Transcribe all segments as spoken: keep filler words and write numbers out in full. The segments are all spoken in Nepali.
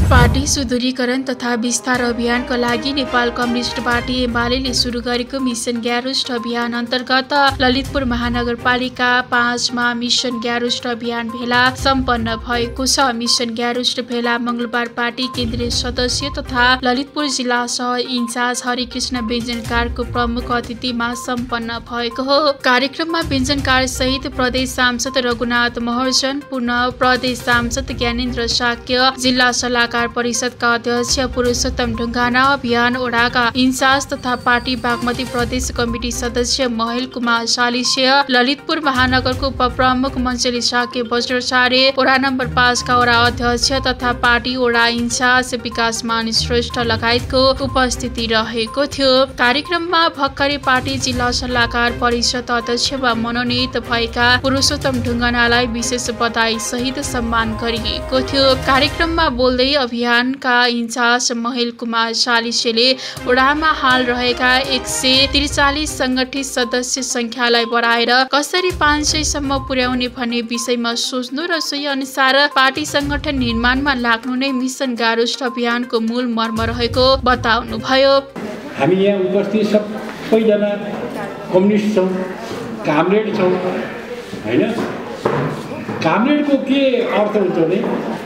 पार्टी सुदूरीकरण तथा विस्तार अभियानका लागि नेपाल कम्युनिस्ट पार्टी एमाले सुरु गरेको मिसन ग्यारोस्ट अभियान अन्तर्गत ललितपुर महानगरपालिका पाँचमा मिसन ग्यारोस्ट अभियान भेला सम्पन्न भएको छ। मिसन ग्यारोस्ट भेला मंगलबार पार्टी केन्द्रीय सदस्य तथा ललितपुर जिल्ला सह इन्चार्ज हरिकृष्ण व्यञ्जनकारको प्रमुख अतिथिमा सम्पन्न भएको हो। कार्यक्रममा व्यञ्जनकार सहित प्रदेश सांसद रघुनाथ महर्जन, पुनः प्रदेश सांसद ज्ञानेन्द्र शाक्य, जिल्ला सल्लाहकार परिषदका अध्यक्ष पुरुषोत्तम ढुङ्गाना, अभियान ओडाका इन्चार्ज तथा पार्टी बागमती प्रदेश कमिटी सदस्य महेल कुमार सालिसे, ललितपुर महानगरको उपप्रमुख मञ्चली शाक्य बज्राचार्य, ओडा नम्बर पाँचका ओडा अध्यक्ष तथा पार्टी ओडा इन्चार्ज विकास मान श्रेष्ठ लगायतको उपस्थिति रहेको थियो। कार्यक्रममा भर्खरै पार्टी जिल्ला सल्लाहकार परिषद अध्यक्षमा मनोनित भएका पुरुषोत्तम ढुङ्गानालाई विशेष बधाई सहित सम्मान गरिएको थियो। कार्यक्रममा बोल्दै अभियानका इन्चार्ज महेल कुमार सालिसेले ओडामा हाल रहेका एक सय त्रिचालिस संगठित सदस्य संख्यालाई बढाएर कसरी पाँच सय सम्म पुर्याउने भन्ने विषयमा सोच्नु र सोही अनुसार पार्टी संगठन निर्माणमा लाग्नु नै मिसन ग्यारोस्ट अभियानको मूल मर्म रहेको बताउनुभयो। हामी यहाँ उपस्थित सबैजना कम्युनिस्ट छौँ, कामरेड छौँ हैन। कामरेडको के अर्थ हुन्छ भने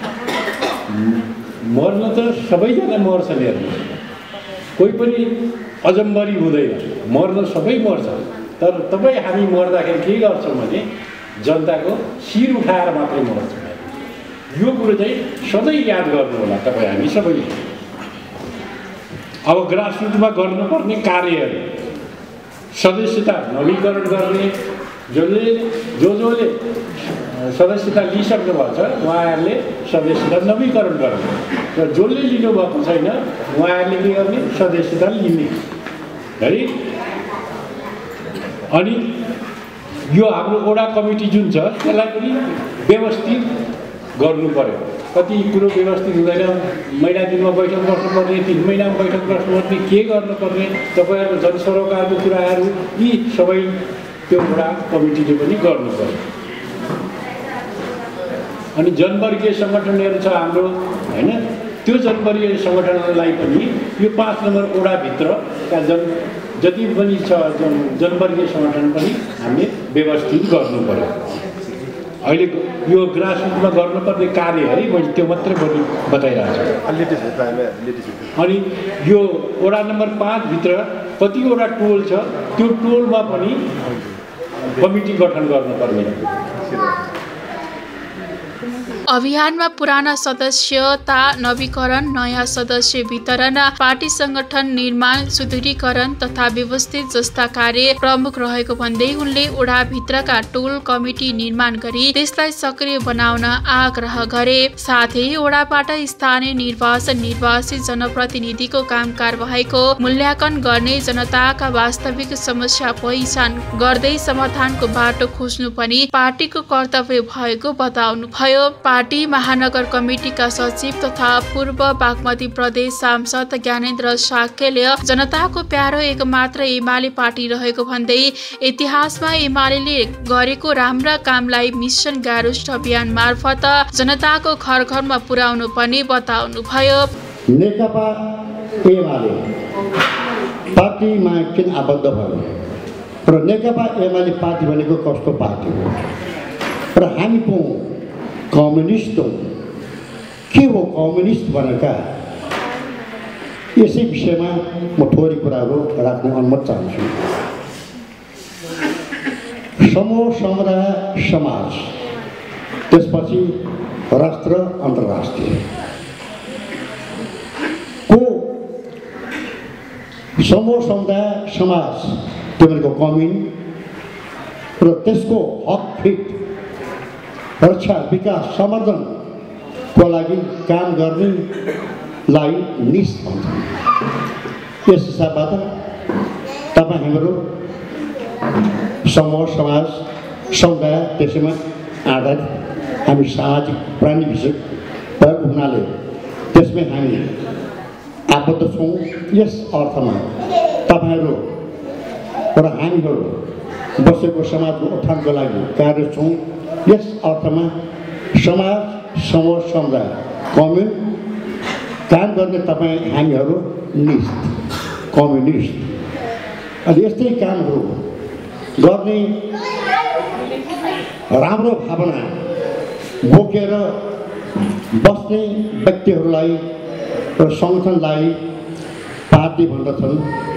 मर्न त सबैजना मर्छन्, हेर्नु कोही पनि अजम्बरी हुँदैन, मर्न सबै मर्छ। तर तपाईँ हामी मर्दाखेरि के गर्छौँ भने जनताको शिर उठाएर मात्रै मर्छौँ। यो कुरो चाहिँ सधैँ याद गर्नु होला तपाईँ हामी सबैले। अब ग्रासरुटमा गर्नुपर्ने कार्यहरू, सदस्यता नवीकरण गर्ने, जसले जो जसले सदस्यता लिइसक्नु भएको छ उहाँहरूले सदस्यता नवीकरण गर्ने र जसले लिनुभएको छैन उहाँहरूले के गर्ने, सदस्यता लिने है। अनि यो हाम्रो ओडा कमिटी जुन छ त्यसलाई पनि व्यवस्थित गर्नु पर्यो। कति कुरो व्यवस्थित हुँदैन, महिना दिनमा बैठक बस्नुपर्ने, तिन महिनामा बैठक बस्नुपर्ने, के गर्नुपर्ने, तपाईँहरूको जनसरोकारको कुराहरू यी सबै त्यो ओडा कमिटीले पनि गर्नु पर्यो। अनि जनवर्गीय सङ्गठनहरू छ हाम्रो हैन, त्यो जनवर्गीय सङ्गठनलाई पनि यो पाँच नम्बर ओडाभित्रका जन जति पनि छ जन जनवर्गीय सङ्गठन पनि हामीले व्यवस्थित गर्नु पर्यो। अहिले यो ग्रासरुटमा गर्नुपर्ने कार्य है, मैले त्यो मात्रै पनि बताइरहेको छु। अनि यो ओडा नम्बर पाँचभित्र कतिवटा टोल छ, त्यो टोलमा पनि कमिटी गठन गर्नुपर्ने। अभियानमा पुराना सदस्यता नवीकरण, नयाँ सदस्य वितरण, पार्टी संगठन निर्माण, सुदूरीकरण तथा व्यवस्थित जस्ता कार्य प्रमुख रहेको भन्दै उनले ओडाभित्रका टोल कमिटी निर्माण गरी त्यसलाई सक्रिय बनाउन आग्रह गरे। साथै ओडाबाट स्थानीय निर्वाचन, निर्वाचित जनप्रतिनिधिको काम कारबाहीको मूल्याङ्कन गर्ने, जनताका वास्तविक समस्या पहिचान गर्दै समाधानको बाटो खोज्नु पनि पार्टीको कर्तव्य भएको बताउनुभयो। पार्टी महानगर कमिटीका सचिव तथा पूर्व बागमती प्रदेश सांसद ज्ञानेन्द्र शाक्यले जनताको प्यारो एकमात्र एमाले पार्टी रहेको भन्दै इतिहासमा एमाले गरेको राम्रा कामलाई मिसन ग्यारोस्ट अभियान मार्फत जनताको घर घरमा पुर्याउनु पनि बताउनुभयो। नेकपा एमाले पार्टीमा किन आबद्ध भयो र नेकपा एमाले पार्टी भनेको कस्तो पार्टी हो र हामी को कम्युनिस्ट हो, के हो कम्युनिस्ट भनेका, यसै विषयमा म थोरै कुराहरू राख्न अनुमति चाहन्छु। समूह, समुदाय, समाज, त्यसपछि राष्ट्र, अन्तर्राष्ट्रिय को समूह, समुदाय, समाज त्यो भनेको कम्युन र त्यसको हक फिट रक्षा, विकास, समर्थनको लागि काम गर्नेलाई निस भन्छ। यस हिसाबबाट तपाईँ हाम्रो समूह, समाज, समुदाय त्यसैमा आधारित हामी सामाजिक प्राणी विषय भएको हुनाले त्यसमै हामी आबद्ध छौँ। यस अर्थमा तपाईँहरू र हामीहरू बसेको समाजको उत्थानको लागि कार्य छौँ। यस अर्थमा समाज, समूह, समुदाय, कम्युन काम गर्ने तपाईँ हामीहरू निष्ठ कम्युनिस्ट अनि यस्तै कामहरू गर्ने राम्रो भावना बोकेर बस्ने व्यक्तिहरूलाई र सङ्गठनलाई पार्टी भन्दछन्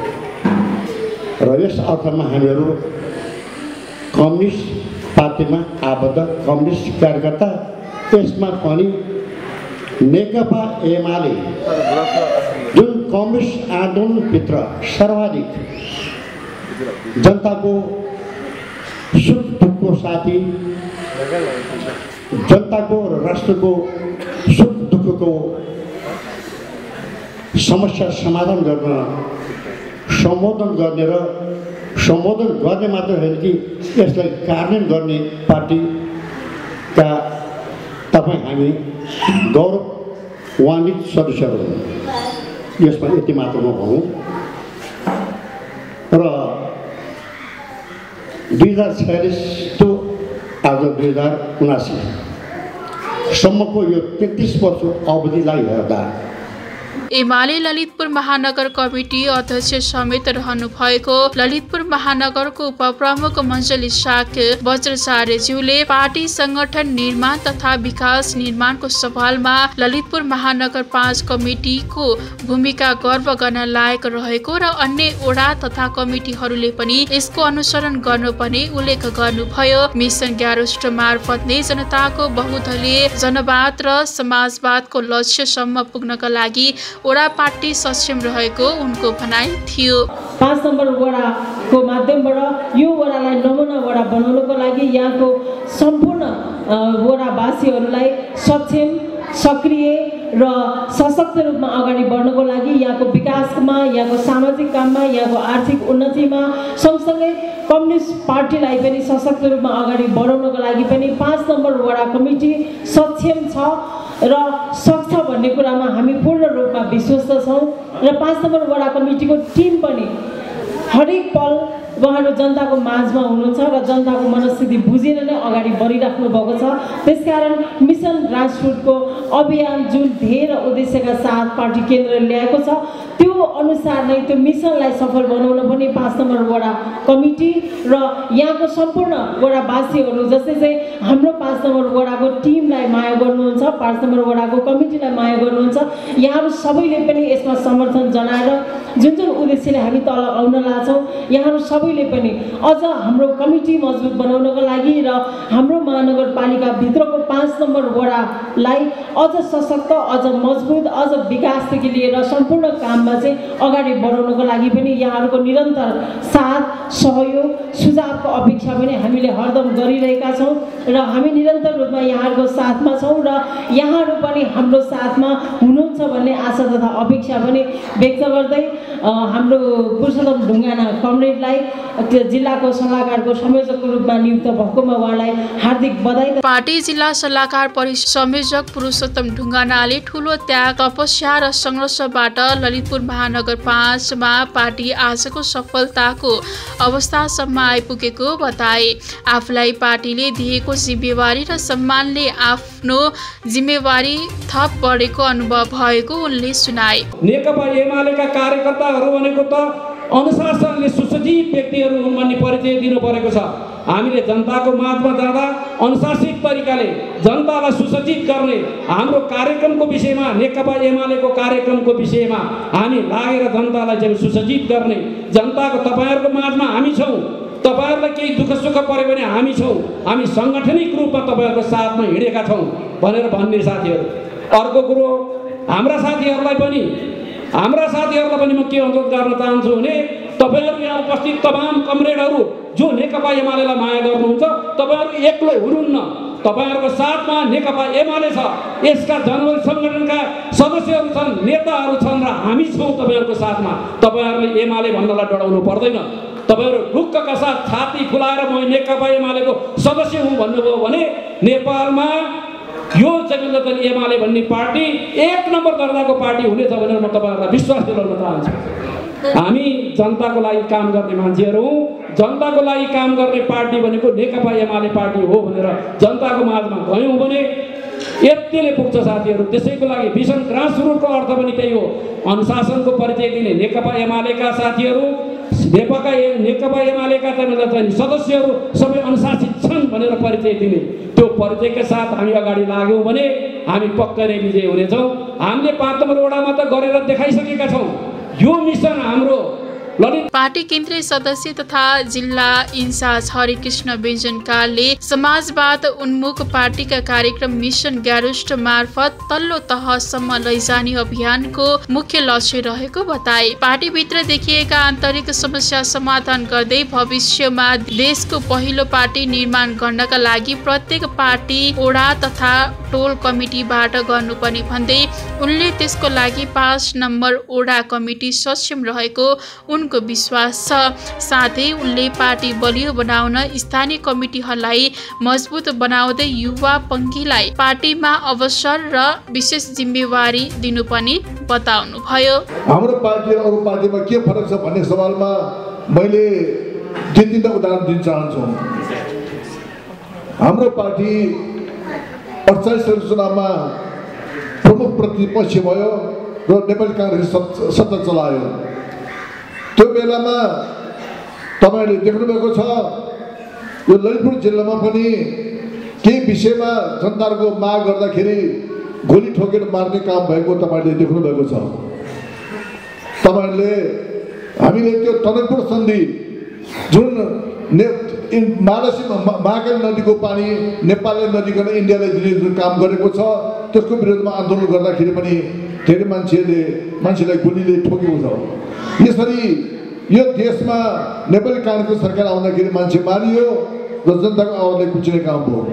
र यस अर्थमा हामीहरू कम्युनिस्ट पार्टीमा आबद्ध कम्युनिस्ट कार्यकर्ता यसमा पनि नेकपा एमाले जुन कम्युनिस्ट आन्दोलनभित्र सर्वाधिक जनताको सुख दुःखको साथी जनताको र राष्ट्रको सुख दुःखको समस्या समाधान गर्न सम्बोधन गर्ने र सम्बोधन गर्ने मात्र होइन कि यसलाई कार्यान्वयन गर्ने पार्टीका तपाईँ हामी गौरवान्वित सदस्यहरू हुन्। यसमा यति मात्र नभनौँ र दुई हजार छयालिस टु आज दुई हजार उनासी सम्मको यो तेत्तिस वर्ष अवधिलाई हेर्दा एमाले ललितपुर महानगर कमिटी अध्यक्ष समेत रहनु भएको ललितपुर महानगरको उपप्रमुख मञ्जली शाक वज्राचार्यज्यूले पार्टी संगठन निर्माण तथा विकास निर्माणको सवालमा ललितपुर महानगर पाँच कमिटीको भूमिका गर्व गर्न लायक रहेको र अन्य ओडा तथा कमिटीहरूले पनि यसको अनुसरण गर्नुपर्ने उल्लेख गर्नुभयो। मिसन ग्यारोस्ट मार्फत नै जनताको बहुदलीय जनवाद र समाजवादको लक्ष्यसम्म पुग्नका लागि वडा पार्टी सक्षम रहेको उनको भनाइ थियो। पाँच नम्बर वडाको माध्यमबाट यो वडालाई नमुना वडा बनाउनको लागि यहाँको सम्पूर्ण वडावासीहरूलाई सक्षम सक्रिय र सशक्त रूपमा अगाडि बढ्नको लागि यहाँको विकासमा यहाँको सामाजिक काममा यहाँको आर्थिक उन्नतिमा सँगसँगै कम्युनिस्ट पार्टीलाई पनि सशक्त रूपमा अगाडि बढाउनको लागि पनि पाँच नम्बर वडा कमिटी सक्षम छ र सक्छ भन्ने कुरामा हामी पूर्ण रूपमा विश्वस्त छौँ र पाँच नम्बर वडा कमिटीको टिम पनि हरेक पल उहाँहरू जनताको माझमा हुनुहुन्छ र जनताको मनस्थिति बुझेर नै अगाडि बढिराख्नु भएको छ। त्यसकारण मिसन ग्रासरुटको अभियान जुन ध्येय र उद्देश्यका साथ पार्टी केन्द्रले ल्याएको छ त्यो अनुसार नै त्यो मिसनलाई सफल बनाउन पनि पाँच नम्बर वडा कमिटी र यहाँको सम्पूर्ण वडावासीहरू जस्तै चाहिँ हाम्रो पाँच नम्बर वडाको टिमलाई माया गर्नुहुन्छ, पाँच नम्बर वडाको कमिटीलाई माया गर्नुहुन्छ, यहाँहरू सबैले पनि यसमा समर्थन जनाएर जुन जुन उद्देश्यले हामी तल आउन लाग्छौँ यहाँहरू सबैले पनि अझ हाम्रो कमिटी मजबुत बनाउनको लागि र हाम्रो महानगरपालिका भित्रको पाँच नम्बर वडालाई अझ सशक्त, अझ मजबुत, अझ विकासदेखि लिएर सम्पूर्ण काममा चाहिँ अगाडि बढाउनको लागि पनि यहाँहरूको निरन्तर साथ सहयोग सुझावको अपेक्षा पनि हामीले हरदम गरिरहेका छौँ र हामी निरन्तर रूपमा यहाँहरूको साथमा छौँ र यहाँहरू पनि हाम्रो साथमा हुनुहुन्छ भन्ने आशा तथा अपेक्षा पनि व्यक्त गर्दै हाम्रो पुरुषोत्तम ढुङ्गाना कमरेडलाई जिल्लाको सल्लाहकारको संयोजकको रूपमा नियुक्त भएकोमा उहाँलाई हार्दिक बधाई। पार्टी जिल्ला सल्लाहकार परिषद संयोजक पुरुषोत्तम ढुङ्गानाले ठूलो त्याग, तपस्या र सङ्घर्षबाट ललितपुर महानगर पाँचमा पार्टी आजको सफलताको अवस्थासम्म आइपुगेको बताए। आफूलाई पार्टीले दिएको जिम्मेवारी र सम्मानले आफ्नो जिम्मेवारी थप बढेको अनुभव भएको उनले सुनाए। नेकपा एमालेका कार्यकर्ताहरू भनेको त अनुशासनले सुसज्जित व्यक्तिहरू हुन् भन्ने परिचय दिनु परेको छ। हामीले जनताको माझमा जाँदा अनुशासित तरिकाले जनतालाई सुसज्जित गर्ने हाम्रो कार्यक्रमको विषयमा नेकपा एमालेको कार्यक्रमको विषयमा हामी लागेर जनतालाई चाहिँ सुसज्जित गर्ने, जनताको तपाईँहरूको माझमा हामी छौँ, तपाईँहरूलाई केही दुःख सुख पऱ्यो भने हामी छौँ, हामी साङ्गठनिक रूपमा तपाईँहरूको साथमा हिँडेका छौँ भनेर भन्ने साथीहरू। अर्को कुरो हाम्रा साथीहरूलाई पनि हाम्रा साथीहरूलाई पनि म के अनुरोध गर्न चाहन्छु भने तपाईँहरू यहाँ उपस्थित तमाम कमरेडहरू जो नेकपा एमालेलाई माया गर्नुहुन्छ तपाईँहरू एक्लो हुनुहुन्न, तपाईँहरूको साथमा नेकपा एमाले छ, यसका जनवरी सङ्गठनका सदस्यहरू छन्, नेताहरू छन् र हामी छौँ तपाईँहरूको साथमा। तपाईँहरूले एमाले भन्नलाई डराउनु पर्दैन। तपाईँहरू ढुक्कका साथ छाती फुलाएर म नेकपा एमालेको सदस्य हुँ भन्नुभयो भने नेपालमा यो जगन्नाथ एमाले भन्ने पार्टी एक नम्बर दर्जाको पार्टी हुनेछ भनेर म तपाईँहरूलाई विश्वास दिलाउन चाहन्छु। हामी जनताको लागि काम गर्ने मान्छेहरू हौँ, जनताको लागि काम गर्ने पार्टी भनेको नेकपा एमाले पार्टी हो भनेर जनताको माझमा गयौँ भने यतिले पुग्छ साथीहरू। त्यसैको लागि भिजन ग्रासरुटको अर्थ पनि त्यही हो, अनुशासनको परिचय दिने। नेकपा एमालेका साथीहरू, नेकपा नेकपा एमालेका चाहिँ सदस्यहरू सबै अनुशासित छन् भनेर परिचय दिने। त्यो परिचयका साथ हामी अगाडि लाग्यौँ भने हामी पक्कै नै विजय हुनेछौँ। हामीले पाँच नम्बर वडामा त गरेर देखाइसकेका छौँ। यो मिसन हाम्रो पार्टी केन्द्रीय सदस्य तथा जिल्ला इन्चार्ज हरिकृष्ण व्यञ्जनकारले समाजवाद उन्मुख पार्टीका कार्यक्रम मिसन ग्यारुस्ट मार्फत तल्लो तहसम्म लैजाने अभियानको मुख्य लक्ष्य रहेको बताए। पार्टीभित्र देखिएका आन्तरिक समस्या समाधान गर्दै भविष्यमा देशको पहिलो पार्टी निर्माण गर्नका लागि प्रत्येक पार्टी ओडा तथा टोल कमिटीबाट गर्नुपर्ने भन्दै उनले त्यसको लागि पाँच नम्बर ओडा कमिटी सक्षम रहेको उनको विश्वास छ। साथै उनले पार्टी बलियो बनाउन स्थानीय कमिटीहरूलाई मजबुत बनाउँदै युवा पङ्क्तिलाई पार्टीमा अवसर र विशेष जिम्मेवारी दिनुपर्ने बताउनुभयो। हाम्रो पार्टी र अरू पार्टीमा के फरक छ भन्ने सवालमा मैले दुई तीनटा उदाहरण दिन चाहन्छु। हाम्रो पार्टी अडचालिस चुनावमा प्रमुख प्रतिपक्ष भयो र नेपाली काङ्ग्रेस सत्ता चलायो। त्यो बेलामा तपाईँहरूले देख्नुभएको छ, यो ललितपुर जिल्लामा पनि केही विषयमा जनताको माग गर्दाखेरि गोली ठोकेर मार्ने काम भएको तपाईँहरूले देख्नुभएको छ। तपाईँहरूले हामीले त्यो टनकपुर सन्धि जुन ने महाराष्ट्र महाकाली नदीको पानी नेपाललाई नदीकन इन्डियालाई दिने जुन काम गरेको छ त्यसको विरोधमा आन्दोलन गर्दाखेरि पनि धेरै मान्छेले मान्छेलाई गोलीले ठोकेको छ। यसरी यो देशमा नेपाली काङ्ग्रेसको सरकार आउँदाखेरि मान्छे मारियो र जनताको आवाजलाई कुचिने काम भयो।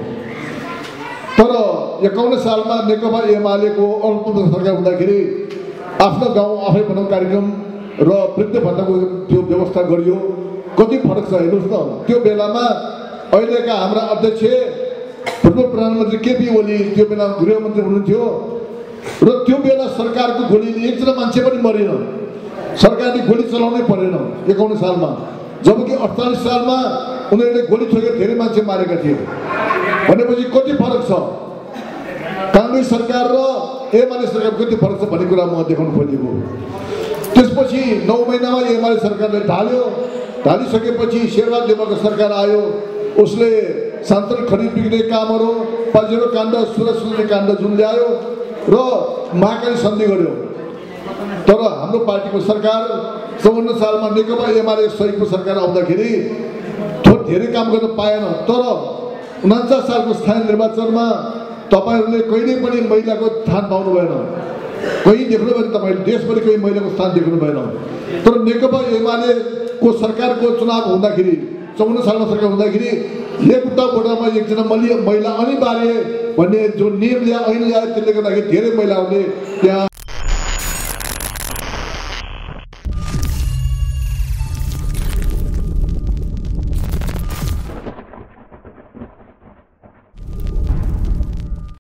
तर एकाउन्न सालमा नेकपा एमालेको अल्पमत सरकार हुँदाखेरि आफ्नो गाउँ आफै बनाउँ कार्यक्रम र वृद्ध भत्ताको त्यो व्यवस्था गरियो। कति फरक छ हेर्नुहोस् न। त्यो बेलामा अहिलेका हाम्रा अध्यक्ष पूर्व प्रधानमन्त्री केपी ओली त्यो बेला गृहमन्त्री हुनुहुन्थ्यो र त्यो बेला सरकारको गोलीले एकजना मान्छे पनि मरेन, सरकारले गोली चलाउनै परेन एकाउन्न सालमा। जबकि अडचालिस सालमा उनीहरूले गोली ठोकेर धेरै मान्छे मारेका थिए। भनेपछि कति फरक छ काङ्ग्रेस सरकार र एमाले सरकार, कति फरक छ भन्ने कुरा म देखाउनु खोजेको। त्यसपछि नौ महिनामा एमाले सरकारले ढाल्यो। ढालिसकेपछि शेरबहादुर देउवाको सरकार आयो। उसले सान्तन खरिद बिक्री कामहरू, पजेरो काण्ड, सुरज सुन्ने काण्ड जुन ल्यायो र महाकाली सन्धि गर्यो। तर हाम्रो पार्टीको सरकार चौवन्न सालमा नेकपा एमाले सहितको सरकार आउँदाखेरि थोर धेरै काम गर्न पाएन। तर उनान्चास सालको स्थानीय निर्वाचनमा तपाईँहरूले कहिले पनि महिलाको स्थान पाउनु भएन। कहीँ देख्नु भएन, तपाईँहरूले देशभरि कहीँ महिलाको स्थान देख्नु भएन। तर नेकपा एमालेको सरकारको चुनाव हुँदाखेरि चौवन्न सालमा सरकार हुँदाखेरि लेपुट्टा बोर्डरमा एकजना महिला अनिवार्य भन्ने जो नियम ल्या ऐन ल्यायो, त्यसले गर्दाखेरि धेरै महिलाहरूले त्यहाँ